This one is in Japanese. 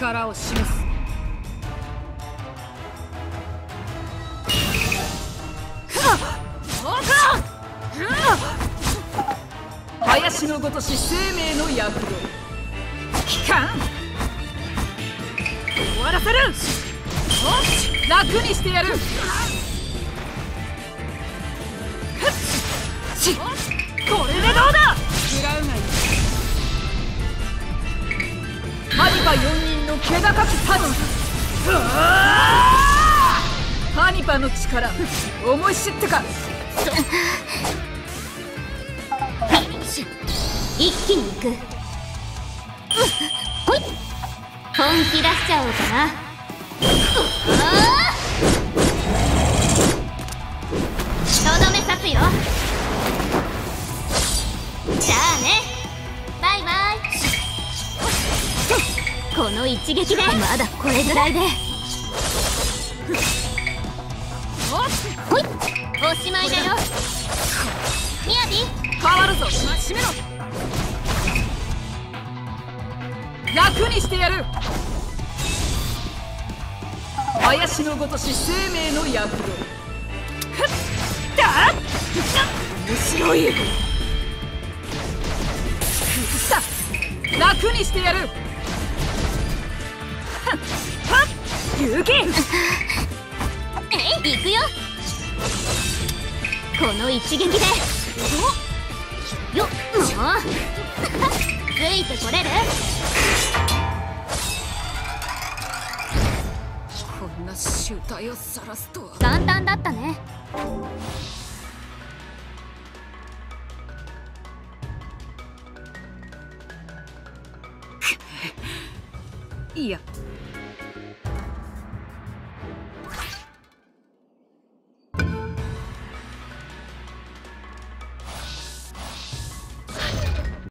力を示す。林のごとし生命の躍動。期間終わらせる。楽にしてやる。これでどうだ。食らうがいい。ハニパ4人の気高きパニ。ハニパの力思い知ってか。 一気に行く。ほい、本気出しちゃおうかな。とどめ刺すよ。じゃあね、バイバイ。この一撃でまだこれぐらいで。ほい、おしまいだよ。ミヤビ変わるぞ。締めろ。楽にしてやる。林のごとし生命の躍動。面白い。さあ楽にしてやる。勇気行くよ。この一撃でよっ、もうついてこれる。 こんな醜態を晒すとは。 簡単だったね。 いや